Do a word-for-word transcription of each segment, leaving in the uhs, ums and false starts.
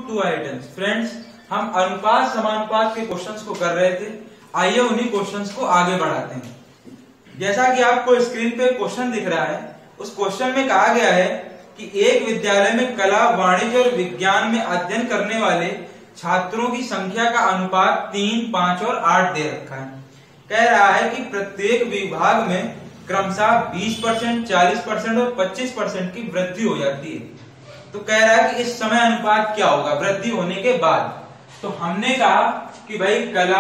To items. Friends, हम अनुपात समानुपात के क्वेश्चंस को कर रहे थे। आइए उन्हीं क्वेश्चंस को आगे बढ़ाते हैं। जैसा कि आपको स्क्रीन पे क्वेश्चन दिख रहा है, उस क्वेश्चन में कहा गया है कि एक विद्यालय में कला, वाणिज्य और विज्ञान में अध्ययन करने वाले छात्रों की संख्या का अनुपात तीन, पांच और आठ दे रखा है। कह रहा है कि प्रत्येक विभाग में क्रमशः बीस परसेंट, चालीस परसेंट और पच्चीस परसेंट की वृद्धि हो जाती है। तो कह रहा है कि इस समय अनुपात क्या होगा वृद्धि होने के बाद। तो हमने कहा कि भाई कला,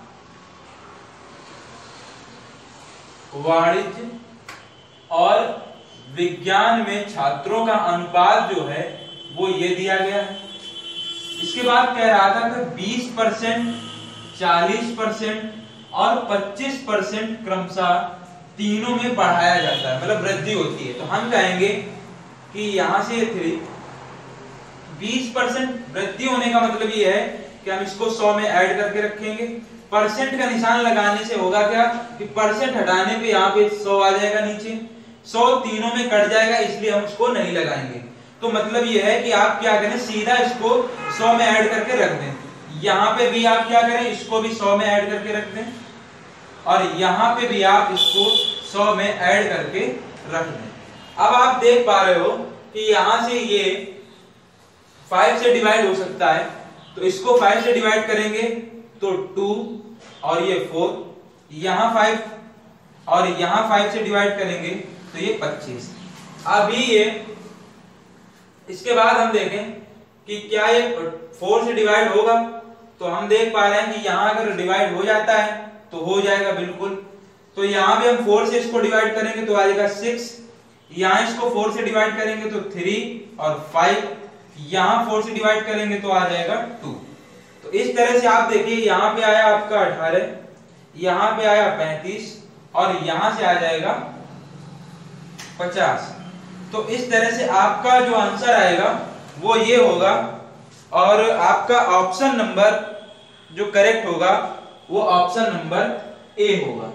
वाणिज्य और विज्ञान में छात्रों का अनुपात जो है वो ये दिया गया है। इसके बाद कह रहा था कि बीस परसेंट, चालीस परसेंट और पच्चीस परसेंट क्रमशः तीनों में बढ़ाया जाता है, मतलब वृद्धि होती है। तो हम कहेंगे कि यहां से थ्री बीस परसेंट वृद्धि होने का मतलब ये है कि हम इसको सौ में ऐड करके रखेंगे। परसेंट का निशान लगाने से होगा क्या कि परसेंट हटाने पे यहाँ पे सौ आ जाएगा, नीचे सौ तीनों में कट जाएगा, इसलिए हम उसको नहीं लगाएंगे। तो मतलब ये है कि आप क्या करें, सीधा इसको सौ में ऐड करके रख दें। यहाँ पे भी आप क्या करें, इसको भी सौ में ऐड करके रख दें और यहाँ पे भी आप इसको सौ में ऐड करके रख दें। अब आप देख पा रहे हो कि यहां से ये फाइव से डिवाइड हो सकता है, तो इसको फाइव से डिवाइड करेंगे तो टू और ये फोर, यहां फाइव और यहां फाइव से डिवाइड करेंगे तो ये पच्चीस। अभी ये इसके बाद हम देखें कि क्या ये फोर से डिवाइड होगा, तो हम देख पा रहे हैं कि यहां अगर डिवाइड हो जाता है तो हो जाएगा बिल्कुल। तो यहां भी हम फोर से इसको डिवाइड करेंगे तो आ जाएगा सिक्स, यहां इसको फोर से डिवाइड करेंगे तो थ्री और फाइव, यहां फोर से डिवाइड करेंगे तो आ जाएगा टू। तो इस तरह से आप देखिए, यहां पे आया आपका अठारह, यहां पे आया पैंतीस और यहां से आ जाएगा पचास। तो इस तरह से आपका जो आंसर आएगा वो ये होगा और आपका ऑप्शन नंबर जो करेक्ट होगा वो ऑप्शन नंबर ए होगा।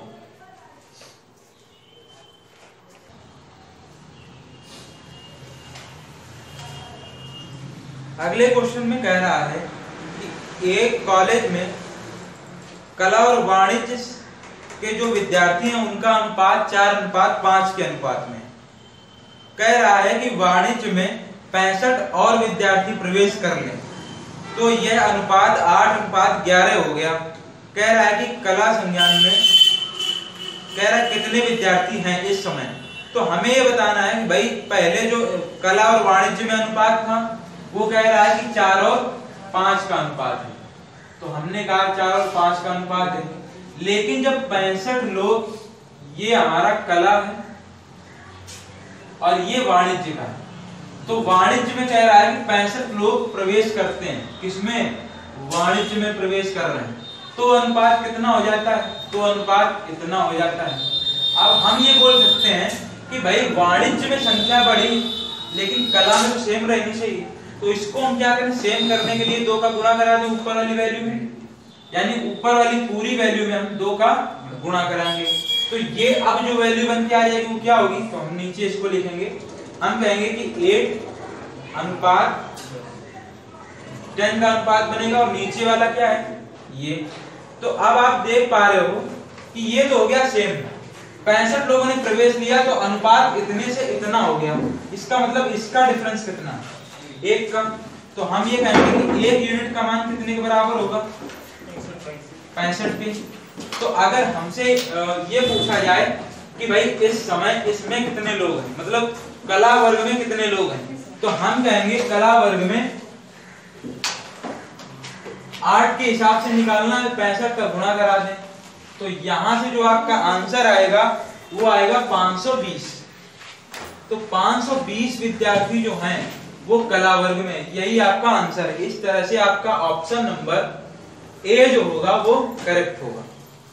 अगले क्वेश्चन में कह रहा है कि एक कॉलेज में कला और वाणिज्य के जो विद्यार्थी हैं उनका अनुपात चार अनुपात पांच के अनुपात में। कह रहा है कि वाणिज्य में पैंसठ और विद्यार्थी प्रवेश कर लें तो यह अनुपात आठ अनुपात ग्यारह हो गया। कह रहा है कि कला संज्ञान में कह रहा है कितने विद्यार्थी हैं इस समय। तो हमें यह बताना है कि भाई पहले जो कला और वाणिज्य में अनुपात था वो कह रहा है कि चार और पांच का अनुपात है। तो हमने कहा चार और पांच का अनुपात है, लेकिन जब पैंसठ लोग, ये हमारा कला है और ये वाणिज्य का है, तो वाणिज्य में कह रहा है कि पैंसठ लोग प्रवेश करते हैं, किसमें, वाणिज्य में प्रवेश कर रहे हैं, तो अनुपात कितना हो जाता है, तो अनुपात इतना हो जाता है। अब हम ये बोल सकते हैं कि भाई वाणिज्य में संख्या बढ़ी लेकिन कला में तो सेम रहनी चाहिए। तो इसको हम क्या करें, सेम करने के लिए दो का गुणा करा दें ऊपर वाली वैल्यू में, यानी ऊपर वाली पूरी वैल्यू में हम दो का गुणा कराएंगे। तो ये अब जो वैल्यू बन के आ जाएगी वो क्या होगी, तो हम नीचे इसको लिखेंगे, हम कहेंगे कि एट अनुपात टेन का अनुपात बनेगा और नीचे वाला क्या है ये। तो अब आप देख पा रहे हो कि ये तो हो गया सेम, पैंसठ लोगों ने प्रवेश लिया तो अनुपात इतने से इतना हो गया। इसका मतलब इसका डिफरेंस कितना है, एक का। तो हम ये कहेंगे कि एक यूनिट का मान कितने के बराबर होगा, पैंसठ के। तो अगर हमसे ये पूछा जाए कि भाई इस समय इसमें कितने लोग हैं, मतलब कला वर्ग में कितने लोग हैं, तो हम कहेंगे कला वर्ग में आठ के हिसाब से निकालना है, पैंसठ का गुणा करा दें तो यहां से जो आपका आंसर आएगा वो आएगा पांच सौ बीस। तो पांच सौ बीस विद्यार्थी जो हैं वो कला वर्ग में, यही आपका आंसर है। इस तरह से आपका ऑप्शन नंबर ए जो होगा वो करेक्ट होगा।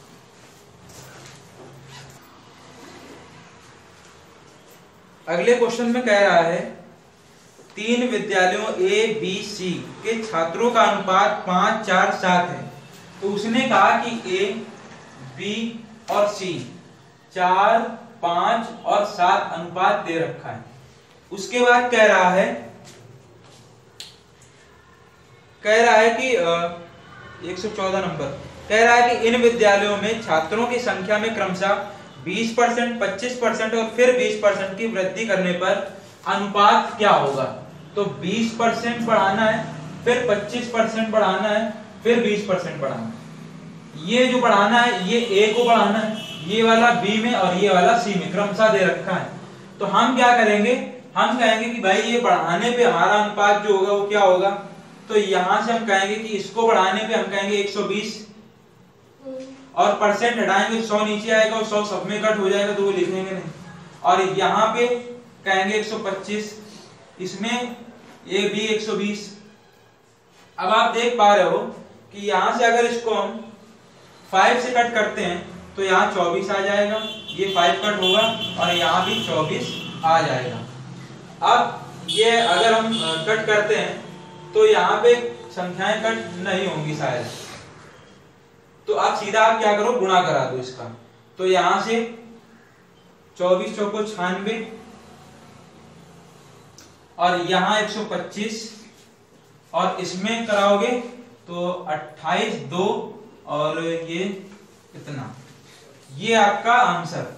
अगले क्वेश्चन में कह रहा है तीन विद्यालयों ए बी सी के छात्रों का अनुपात पांच, चार, सात है। तो उसने कहा कि ए, बी और सी चार, पांच और सात अनुपात दे रखा है। उसके बाद कह रहा है कह रहा है कि एक सौ चौदह नंबर कह रहा है कि इन विद्यालयों में छात्रों की संख्या में क्रमशः बीस परसेंट, पच्चीस परसेंट और फिर बीस परसेंट की वृद्धि करने पर अनुपात क्या होगा। तो बीस परसेंट बढ़ाना है, फिर पच्चीस परसेंट बढ़ाना है, फिर बीस परसेंट बढ़ाना है। ये जो बढ़ाना है ये ए को बढ़ाना है, ये वाला बी में और ये वाला सी में क्रमशः दे रखा है। तो हम क्या करेंगे, हम कहेंगे कि भाई ये बढ़ाने पे हमारा अनुपात जो होगा वो क्या होगा। तो यहां से हम कहेंगे कि इसको बढ़ाने पे हम कहेंगे एक सौ बीस और परसेंट हटाएंगे सौ नीचे आएगा और सौ सब में कट हो जाएगा तो वो लिखेंगे नहीं। और यहाँ पे कहेंगे एक सौ पच्चीस, इसमें ये भी एक सौ बीस। अब आप देख पा रहे हो कि यहां से अगर इसको हम पाँच से कट करते हैं तो यहाँ चौबीस आ जाएगा, ये पाँच कट होगा और यहाँ भी चौबीस आ जाएगा। अब ये अगर हम कट करते हैं तो यहाँ पे संख्याएं कट नहीं होंगी शायद। तो आप सीधा आप क्या करो, गुणा करा दो इसका। तो यहां से चौबीस चौको छियानवे और यहाँ एक सौ पच्चीस और इसमें कराओगे तो अट्ठाईस दो और ये इतना, ये आपका आंसर।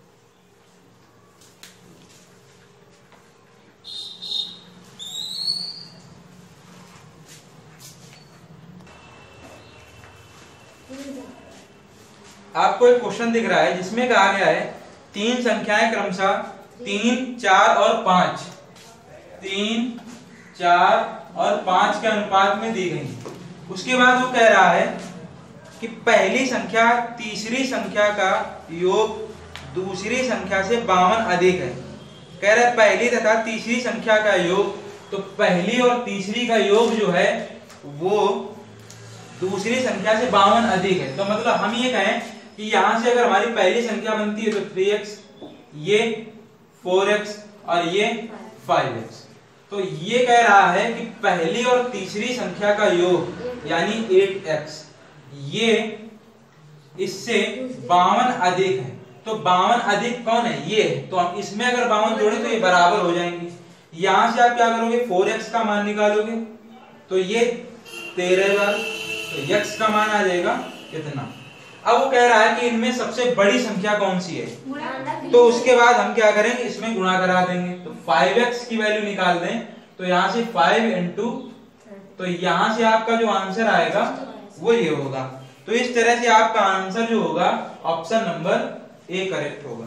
आपको एक क्वेश्चन दिख रहा है जिसमें कहा गया है तीन संख्याएं क्रमशः तीन, चार और पांच, तीन, चार और पांच के अनुपात में दी गई। उसके बाद वो कह रहा है कि पहली संख्या तीसरी संख्या का योग दूसरी संख्या से बावन अधिक है। कह रहा है पहली तथा तीसरी संख्या का योग, तो पहली और तीसरी का योग जो है वो दूसरी संख्या से बावन अधिक है। तो मतलब हम ये कहें कि यहां से अगर हमारी पहली संख्या बनती है तो थ्री एक्स, ये फोर एक्स और ये फाइव एक्स। तो ये कह रहा है कि पहली और तीसरी संख्या का योग यानी एट एक्स ये इससे बावन अधिक है। तो बावन अधिक कौन है, ये है। तो हम इसमें अगर बावन जोड़े तो ये बराबर हो जाएंगे। यहां से आप क्या करोगे, फोर एक्स का मान निकालोगे तो ये तेरह बार, तो एक्स का मान आ जाएगा कितना। अब वो कह रहा है कि इनमें सबसे बड़ी संख्या कौन सी है। तो उसके बाद हम क्या करेंगे, इसमें गुणा करा देंगे। तो फाइव एक्स की वैल्यू निकाल दें तो यहां से फाइव इंटू, तो यहां से आपका जो आंसर आएगा वो ये होगा। तो इस तरह से आपका आंसर जो होगा ऑप्शन नंबर ए करेक्ट होगा।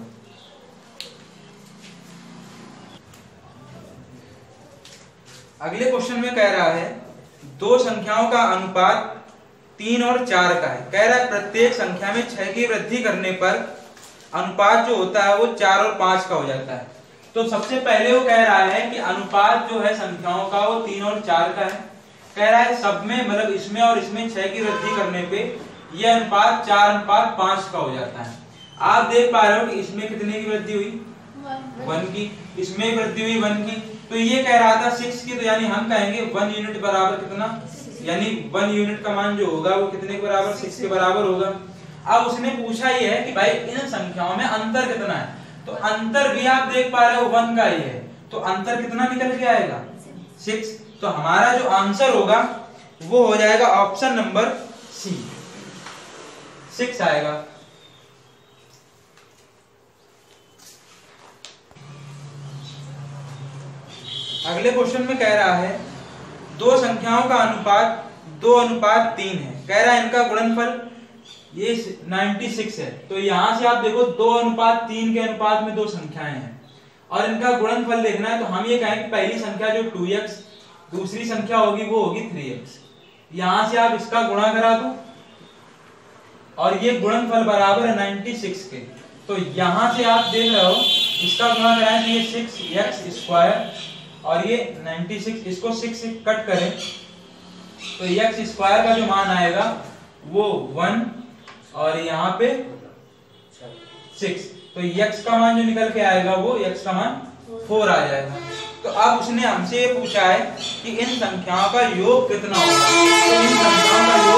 अगले क्वेश्चन में कह रहा है दो संख्याओं का अनुपात तीन और चार का है। कह रहा है प्रत्येक संख्या में छह की वृद्धि करने पर अनुपात जो होता है वो चार और पांच का हो जाता है। तो सबसे पहले वो कह रहा है कि अनुपात जो है संख्याओं का वो तीन और चार का है। कह रहा है सब में मतलब इसमें और इसमें छह की वृद्धि करने पे यह अनुपात चार अनुपात पांच का हो जाता है। आप देख पा रहे हो कि इसमें कितने की वृद्धि हुई, वन की, इसमें वृद्धि हुई वन की। तो ये कह रहा था सिक्स की, तो यानी हम कहेंगे वन यूनिट बराबर कितना, यानी वन यूनिट का मान जो होगा वो कितने के बराबर, सिक्स के बराबर होगा। अब उसने पूछा ये है कि भाई इन संख्याओं में अंतर कितना है। तो अंतर भी आप देख पा रहे हो वन का ही है, तो अंतर कितना निकल के आएगा, सिक्स। तो हमारा जो आंसर होगा वो हो जाएगा ऑप्शन नंबर सी, सिक्स आएगा। अगले क्वेश्चन में कह रहा है दो संख्याओं का अनुपात दो अनुपात तीन है। कह रहा है इनका गुणनफल ये छियानवे है। तो यहां से आप देखो दो अनुपात तीन के अनुपात में दो संख्याएं हैं और इनका गुणनफल देखना है। तो हम ये कहें कि पहली संख्या जो टू एक्स, दूसरी संख्या होगी वो होगी थ्री एक्स। यहां से आप इसका गुणा करा दो और ये गुणनफल बराबर है छियानवे के। तो यहां से आप देख रहे हो इसका गुणा कराएं तो ये सिक्स एक्स स्क्वायर और ये छियानवे, इसको सिक्स से कट करें तो एक्स स्क्वायर का जो मान आएगा वो वन और यहाँ पे सिक्स। तो एक्स का मान जो निकल के आएगा वो एक्स का मान फोर आ जाएगा। तो अब उसने हमसे ये पूछा है कि इन संख्याओं का योग कितना होगा। तो इन संख्याओं का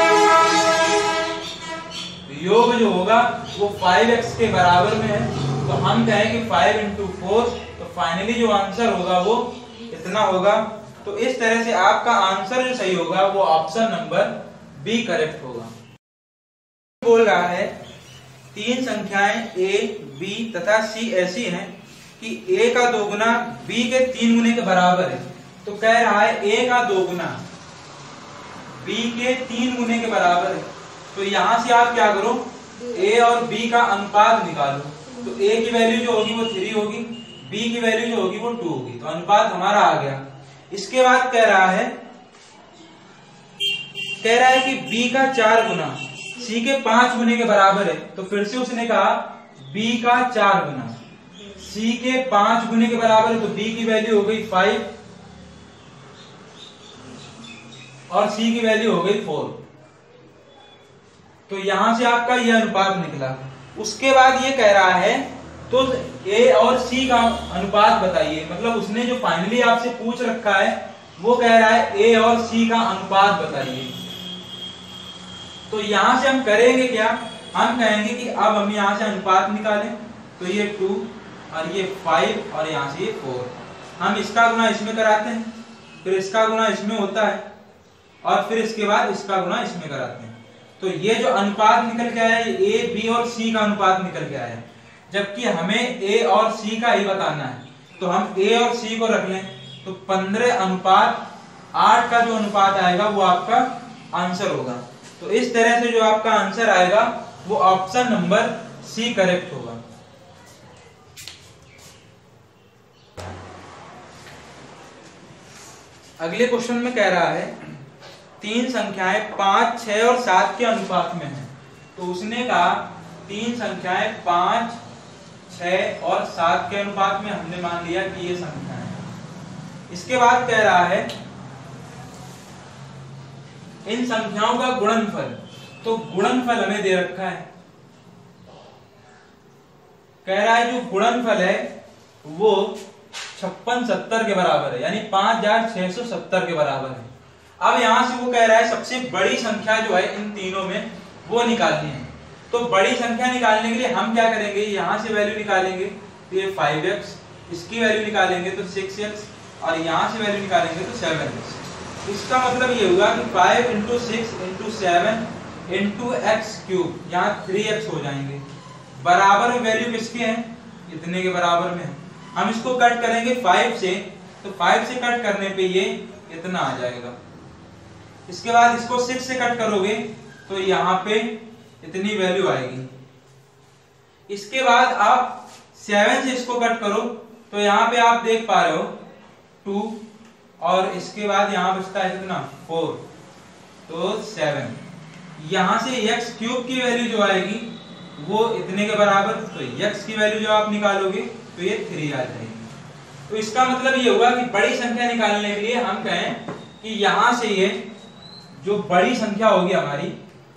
योग योग जो होगा वो फाइव एक्स के बराबर में है। तो हम कहें कि फाइव इंटू फोर, तो फाइनली जो आंसर होगा वो इतना होगा तो इस तरह से आपका आंसर जो सही होगा वो ऑप्शन नंबर बी करेक्ट होगा। बोल रहा है तीन संख्याएं a, b तथा c ऐसी हैं कि a का दोगुना b के तीन गुने के बराबर है। तो कह रहा है a का दोगुना b के तीन गुने के बराबर है। तो यहां से आप क्या करो, a और b का अनुपात निकालो। तो a की वैल्यू जो होगी वो थ्री होगी, b की वैल्यू जो होगी वो टू होगी। तो अनुपात हमारा आ गया। इसके बाद कह रहा है कह रहा है कि b का चार गुना c के पांच गुने के बराबर है। तो फिर से उसने कहा b का चार गुना c के पांच गुने के बराबर है। तो b की वैल्यू हो गई फाइव और c की वैल्यू हो गई फोर। तो यहां से आपका यह अनुपात निकला। उसके बाद ये कह रहा है तो a और c का अनुपात बताइए। मतलब उसने जो फाइनली आपसे पूछ रखा है वो कह रहा है a और c का अनुपात बताइए। तो यहां से हम करेंगे क्या, हम कहेंगे कि अब हम यहां से अनुपात निकालें। तो ये टू और ये फाइव और यहां से ये फोर। हम इसका गुना इसमें कराते हैं, फिर इसका गुना इसमें होता है और फिर इसके बाद इसका गुना इसमें कराते हैं। तो ये जो अनुपात निकल के आया है a, b और c का अनुपात निकल के आया है। जबकि हमें a और c का ही बताना है। तो हम a और c को रख लें। तो पंद्रह अनुपात आठ का जो अनुपात आएगा वो आपका आंसर होगा। तो इस तरह से जो आपका आंसर आएगा वो ऑप्शन नंबर सी करेक्ट होगा। अगले क्वेश्चन में कह रहा है तीन संख्याएं पांच, छह और सात के अनुपात में हैं। तो उसने कहा तीन संख्याएं पांच, छह और सात के अनुपात में, हमने मान लिया कि ये संख्या है। इसके बाद कह रहा है इन संख्याओं का गुणनफल। तो गुणनफल हमें दे रखा है। कह रहा है जो गुणनफल है वो छप्पन सत्तर के बराबर है, यानी पांच हजार छह सौ सत्तर के बराबर है। अब यहां से वो कह रहा है सबसे बड़ी संख्या जो है इन तीनों में वो निकालनी है। तो बड़ी संख्या निकालने के लिए हम क्या करेंगे, यहां से वैल्यू निकालेंगे तो ये फाइव एक्स, इसकी वैल्यू निकालेंगे तो सिक्स एक्स और यहां से वैल्यू निकालेंगे तो सेवन एक्स। इसका मतलब ये होगा कि five into six into seven into X cube, यहाँ थ्री एक्स हो जाएंगे। बराबर में वैल्यू किसके हैं, इतने के बराबर में है। हम इसको कट करेंगे फाइव से, तो फाइव से कट करने पे ये इतना आ जाएगा। इसके बाद इसको सिक्स से कट करोगे तो यहाँ पे इतनी वैल्यू आएगी। इसके बाद आप सेवन से इसको कट करो तो यहाँ पे आप देख पा रहे हो टू और इसके बाद यहाँ बचता है कितना, फोर, तो सेवन। यहां से एक्स क्यूब की वैल्यू जो आएगी वो इतने के बराबर, तो एक्स की वैल्यू जो आप निकालोगे तो ये थ्री आ जाएगी। तो इसका मतलब ये होगा कि बड़ी संख्या निकालने के लिए हम कहें कि यहां से ये जो बड़ी संख्या होगी हमारी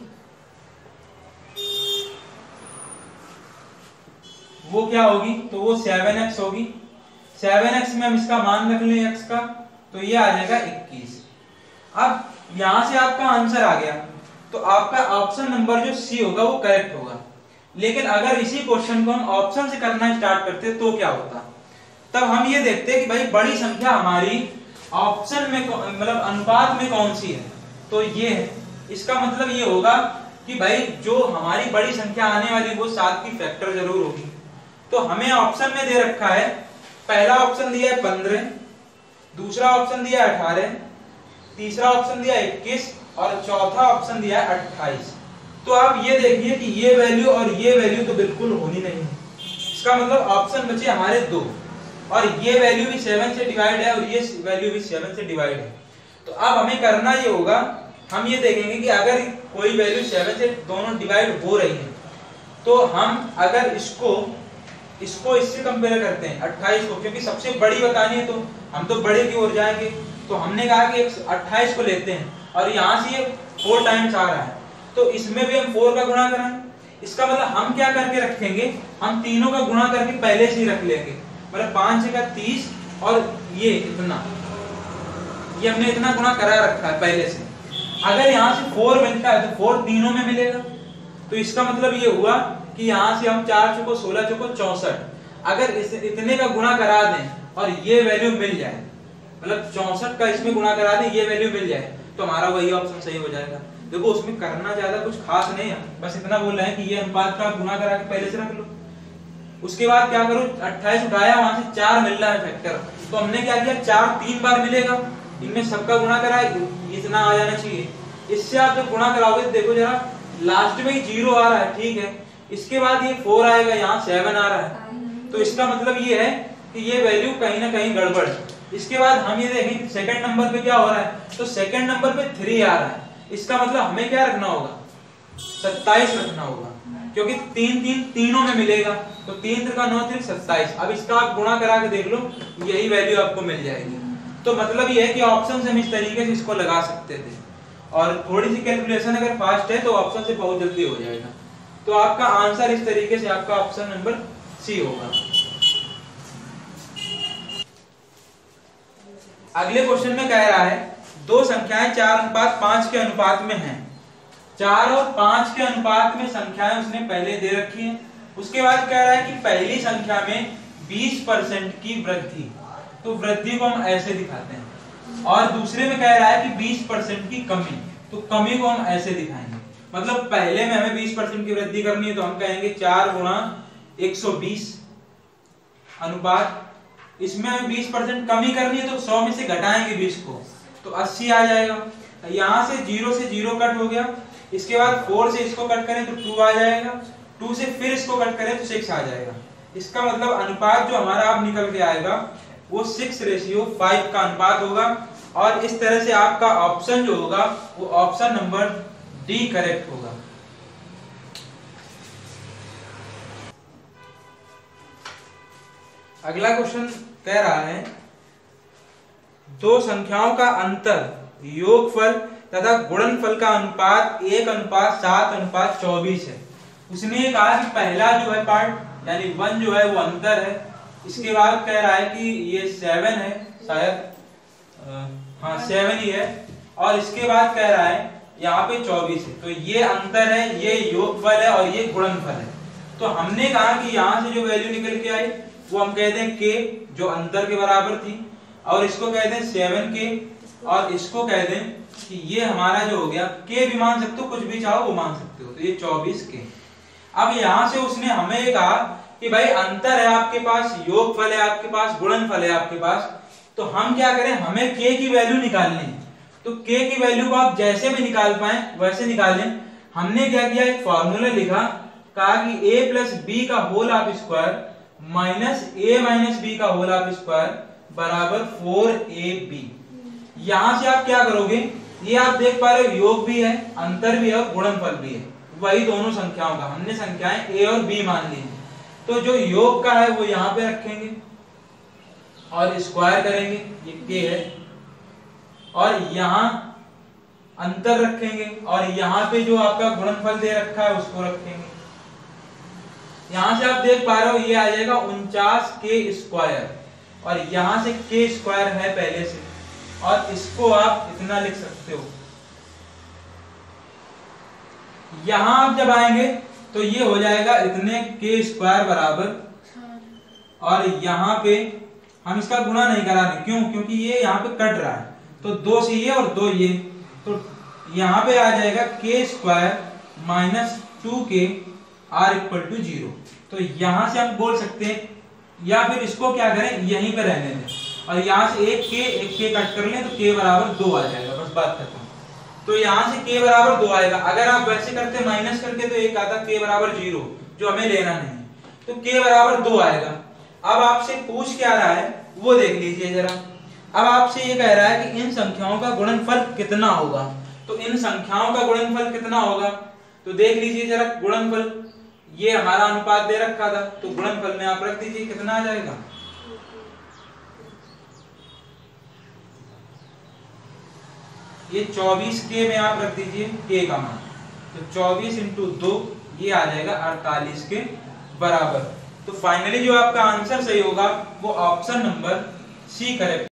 वो क्या होगी, तो वो सेवन एक्स होगी। सेवन एक्स में हम इसका मान रख लें एक्स का, तो ये आ जाएगा इक्कीस। अब यहां से आपका आंसर आ गया। तो आपका ऑप्शन नंबर जो सी होगा वो करेक्ट होगा। लेकिन अगर इसी क्वेश्चन को हम ऑप्शन से करना स्टार्ट करते तो क्या होता, तब हम ये देखते कि भाई बड़ी संख्या हमारी ऑप्शन में मतलब अनुपात में कौन सी है, तो ये है। इसका मतलब ये होगा कि भाई जो हमारी बड़ी संख्या आने वाली वो सात की फैक्टर जरूर होगी। तो हमें ऑप्शन में दे रखा है, पहला ऑप्शन दिया है पंद्रह, दूसरा ऑप्शन दिया है अठारह, तीसरा ऑप्शन दिया है इक्कीस और चौथा ऑप्शन दिया है अट्ठाईस। तो आप ये देखिए कि ये वैल्यू और ये वैल्यू तो बिल्कुल होनी नहीं है। इसका मतलब ऑप्शन बचे हमारे दो, और ये वैल्यू भी सेवन से डिवाइड है और ये वैल्यू भी सेवन से डिवाइड है। तो अब हमें करना ये होगा, हम ये देखेंगे कि अगर कोई वैल्यू सेवन से दोनों डिवाइड हो रही है तो हम अगर इसको इसको इससे कंपेयर करते हैं अट्ठाईस को, क्योंकि सबसे बड़ी बतानी है तो हम तो बड़े की ओर जाएंगे। तो हमने कहा कि अट्ठाईस को लेते हैं और यहाँ से ये फोर टाइम्स आ रहा है तो इसमें भी हम फोर का गुणा कराएं। इसका मतलब हम क्या करके रखेंगे, हम तीनों का गुणा करके पहले से ही रख लेंगे। मतलब पांच का तीस और ये इतना, ये हमने इतना गुणा करा रखा है पहले से। अगर यहाँ से फोर मिलता है तो फोर तीनों में मिलेगा। तो इसका मतलब ये हुआ कि यहाँ से हम चार चौको सोलह चौको चौसठ, अगर इस इतने का गुणा करा दें और ये वैल्यू मिल जाए मतलब चौसठ का इसमें गुणा करा दे ये वैल्यू मिल जाए तो हमारा वही ऑप्शन सही हो जाएगा। देखो उसमें करना ज्यादा कुछ खास नहीं है, बस इतना बोल रहे हैं कि ये अनुपात का गुणा करा के पहले से रख लो। उसके बाद क्या करो, अट्ठाईस उठाया वहां से चार मिल रहा है फैक्टर, तो हमने क्या किया चार तीन बार मिलेगा, इनमें सबका गुणा करा इतना आ जाना चाहिए। इससे आप जब गुणा कराओगे तो देखो जरा लास्ट में ही जीरो आ रहा है, ठीक है, इसके बाद ये फोर आएगा, यहाँ सेवन आ रहा है, तो इसका मतलब ये है कि ये वैल्यू कहीं ना कहीं गड़बड़ है। इसके बाद हम ये देखें सेकंड नंबर पे क्या हो रहा है, तो सेकंड नंबर पे थ्री आ रहा है, इसका मतलब हमें क्या रखना होगा, सत्ताईस रखना होगा, क्योंकि तीन तीन तीनों में मिलेगा, तो तीन का नौ तीन सत्ताईस। अब इसका आप गुणा करा के देख लो, यही वैल्यू आपको मिल जाएगी। तो मतलब ये है कि ऑप्शन से हम इस तरीके से इसको लगा सकते थे, और थोड़ी सी कैलकुलेशन अगर फास्ट है तो ऑप्शन से बहुत जल्दी हो जाएगा। तो आपका आंसर इस तरीके से आपका ऑप्शन नंबर सी होगा। अगले क्वेश्चन में कह रहा है दो संख्याएं चार अनुपात पांच के अनुपात में हैं। चार और पांच के अनुपात में संख्याएं उसने पहले दे रखी हैं। उसके बाद कह रहा है कि पहली संख्या में बीस परसेंट की वृद्धि, तो वृद्धि को हम ऐसे दिखाते हैं, और दूसरे में कह रहा है कि बीस परसेंट की कमी, तो कमी को हम ऐसे दिखाएंगे। मतलब पहले में हमें बीस परसेंट की वृद्धि करनी है तो हम कहेंगे चार गुणा एक सौ बीस अनुपात, इसमें हमें बीस परसेंट कमी करनी है तो सौ में से घटाएंगे बीस को, तो अस्सी आ जाएगा। यहां से जीरो से जीरो कट हो गया, इसके बाद फोर से इसको कट करें तो टू आ जाएगा, टू से फिर इसको कट करें तो सिक्स आ जाएगा। इसका मतलब अनुपात जो हमारा अब निकल के आएगा वो सिक्स रेशियो फाइव का अनुपात होगा, और इस तरह से आपका ऑप्शन जो होगा वो ऑप्शन नंबर डी करेक्ट होगा। अगला क्वेश्चन कह रहा है दो संख्याओं का अंतर योगफल तथा गुणनफल का अनुपात एक अनुपात सात अनुपात चौबीस है। उसने कहा कि पहला जो है पार्ट यानी वन जो है वो अंतर है, इसके बाद कह रहा है कि ये सेवन है, शायद हाँ सेवन ही है, और इसके बाद कह रहा है यहाँ पे चौबीस है, तो ये अंतर है, ये योगफल है और ये गुणनफल है। तो हमने कहा कि यहाँ से जो वैल्यू निकल के आई वो हम कहते हैं के, जो अंतर के बराबर थी, और इसको कहते हैं सेवन के, और इसको कहते हैं कि ये हमारा जो हो गया के भी मान सकते हो, कुछ भी चाहो वो मान सकते हो, तो ये चौबीस के। अब यहाँ से उसने हमें कहा कि भाई अंतर है आपके पास, योगफल है आपके पास, गुणनफल है आपके पास, तो हम क्या करें, हमें के की वैल्यू निकालनी है। तो के की वैल्यू को आप जैसे भी निकाल पाए वैसे निकाल लें। हमने क्या किया, एक फॉर्मूला लिखा, कहा कि a प्लस बी का whole of square minus A minus B का होल ऑफ स्क्वायर बराबर फोर ए बी। यहां से आप क्या करोगे, ये आप देख पा रहे हो योग भी है, अंतर भी है और गुणनफल भी है, वही दोनों संख्याओं का हमने संख्याएं a और b मान ली है। तो जो योग का है वो यहाँ पे रखेंगे और स्क्वायर करेंगे, ये k है, और यहाँ अंतर रखेंगे, और यहाँ पे जो आपका गुणनफल दे रखा है उसको रखेंगे। यहां से आप देख पा रहे हो ये आ जाएगा उनचास के स्क्वायर, और यहां से के स्क्वायर है पहले से, और इसको आप इतना लिख सकते हो। यहां आप जब आएंगे तो ये हो जाएगा इतने के स्क्वायर बराबर, और यहाँ पे हम इसका गुणा नहीं करा रहे, क्यों, क्योंकि ये यहाँ पे कट रहा है, तो दो से ये और दो ये, तो यहाँ पे आ जाएगा K square minus two K R equal to zero. तो यहां से हम बोल सकते हैं, या फिर इसको क्या करें यहीं पे रहने दें, और यहां से एक के एक के कट कर लें तो के बराबर दो आ जाएगा, बस बात खत्म। तो यहां से के बराबर दो आएगा। अगर आप वैसे करते माइनस करके तो एक आता के बराबर जीरो, जो हमें लेना नहीं, तो के बराबर दो आएगा। अब आपसे पूछ क्या रहा है वो देख लीजिए जरा। अब आपसे ये कह रहा है कि इन संख्याओं का गुणनफल कितना होगा, तो इन संख्याओं का गुणनफल कितना होगा, तो देख लीजिए जरा गुणनफल, ये हमारा अनुपात दे रखा था, तो गुणनफल में आप रख दीजिए कितना आ जाएगा, ये चौबीस के में आप रख दीजिए के का मान, तो चौबीस इंटू दो ये आ जाएगा अड़तालीस के बराबर। तो फाइनली जो आपका आंसर सही होगा वो ऑप्शन नंबर सी करेक्ट।